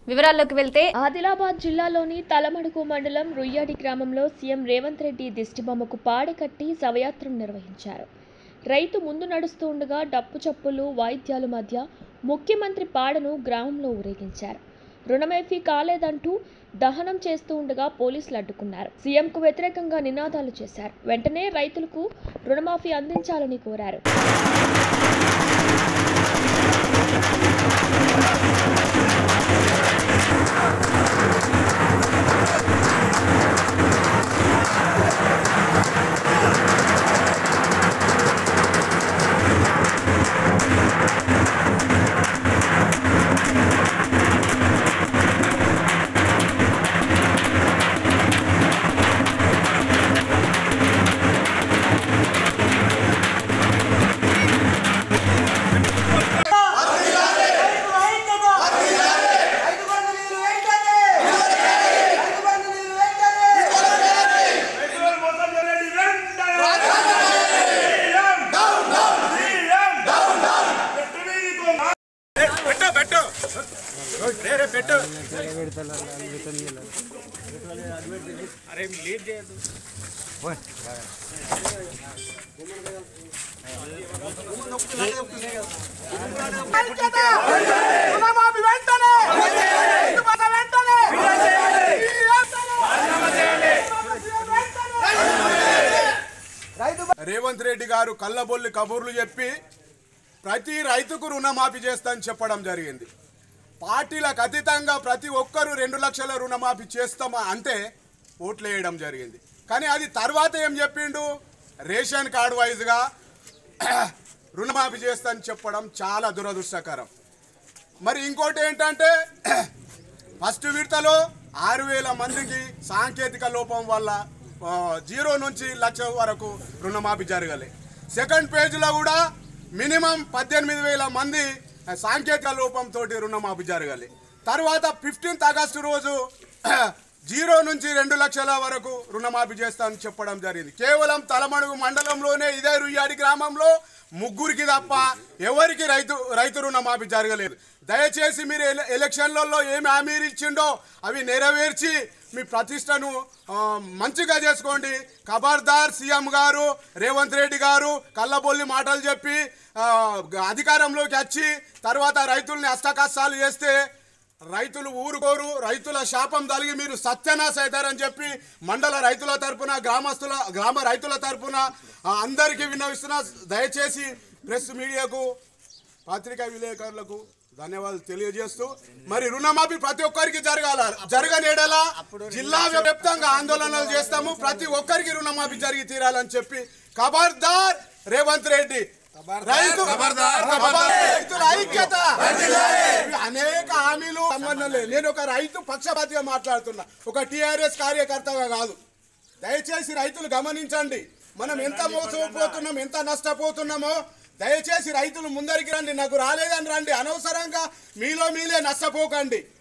వివరాల్లోకి వెళ్తే ఆదిలాబాద్ జిల్లాలోని తలమడుగు మండలం రుయ్యాడి గ్రామంలో సీఎం రేవంత్ రెడ్డి దిష్టిబొమ్మకు పాడెకట్టి శవయాత్ర నిర్వహించారు. రైతు ముందు నడుస్తూ ఉండగా డప్పు చప్పులు వాయిద్యాల మధ్య ముఖ్యమంత్రి పాడను గ్రామంలో ఊరేగించారు. రుణమాఫీ కాలేదంటూ దహనం చేస్తూ ఉండగా పోలీసులు అడ్డుకున్నారు. సీఎంకు వ్యతిరేకంగా నినాదాలు చేశారు. వెంటనే రైతులకు రుణమాఫీ అందించాలని కోరారు. రేవంత్ రెడ్డి గారు కళ్ళబొల్లి కబుర్లు చెప్పి ప్రతి రైతుకు రుణమాఫీ చేస్తానని చెప్పడం జరిగింది. పార్టీలకు అతీతంగా ప్రతి ఒక్కరూ 2 లక్షల రుణమాఫీ చేస్తామా అంటే ఓట్లు వేయడం జరిగింది. కానీ అది తర్వాత ఏం చెప్పిండు, రేషన్ కార్డు వైజ్గా రుణమాఫీ చేస్తానని చెప్పడం చాలా దురదృష్టకరం. మరి ఇంకోటి ఏంటంటే ఫస్ట్ విడతలో 6,000 మందికి సాంకేతిక లోపం వల్ల 0 నుంచి 1 లక్ష వరకు రుణమాఫీ జరగలే. సెకండ్ పేజ్లో కూడా మినిమం 18,000 మంది సాంకేతిక లోపంతో రుణమాఫీ జరగాలి. తర్వాత 15 ఆగస్టు రోజు 0 నుంచి 2 లక్షల వరకు రుణమాఫీ చేస్తానని చెప్పడం జరిగింది. కేవలం తలమడుగు మండలంలోనే ఇదే రుయ్యాడి గ్రామంలో 3 తప్ప ఎవరికి రైతు రుణమాఫీ జరగలేదు. దయచేసి మీరు ఎలక్షన్లలో ఏమి హామీలు ఇచ్చిండో అవి నెరవేర్చి మీ ప్రతిష్టను మంచిగా చేసుకోండి. ఖబర్దార్ సీఎం గారు రేవంత్ రెడ్డి గారు కళ్ళబొల్లి మాటలు చెప్పి అధికారంలోకి వచ్చి తర్వాత రైతుల్ని అష్టకష్టాలు చేస్తే రైతులు ఊరుకోరు. రైతుల శాపం తలిగి మీరు సత్యనాశ అవుతారని చెప్పి మండల రైతుల తరపున గ్రామ రైతుల తరపున అందరికీ విన్నవిస్తున్నా. దయచేసి ప్రెస్ మీడియాకు పత్రికా విలేకరులకు ధన్యవాదాలు తెలియజేస్తూ మరి రుణమాఫీ ప్రతి ఒక్కరికి జరగనేడలా జిల్లా వ్యాప్తంగా ఆందోళనలు చేస్తాము. ప్రతి ఒక్కరికి రుణమాఫీ జరిగి తీరాలని చెప్పి ఖబర్దార్ రేవంత్ రెడ్డి రైతుల ఐక్యత. అనేక హామీలు సంబంధం లేదు. నేను ఒక రైతు పక్షపాతిగా మాట్లాడుతున్నా, ఒక టీఆర్ఎస్ కార్యకర్తగా కాదు. దయచేసి రైతులు గమనించండి, మనం ఎంత మోసపోతున్నాం, ఎంత నష్టపోతున్నామో. దయచేసి రైతులు ముందరికి రండి, నాకు రాలేదని రండి. అనవసరంగా మీలో మీలే నష్టపోకండి.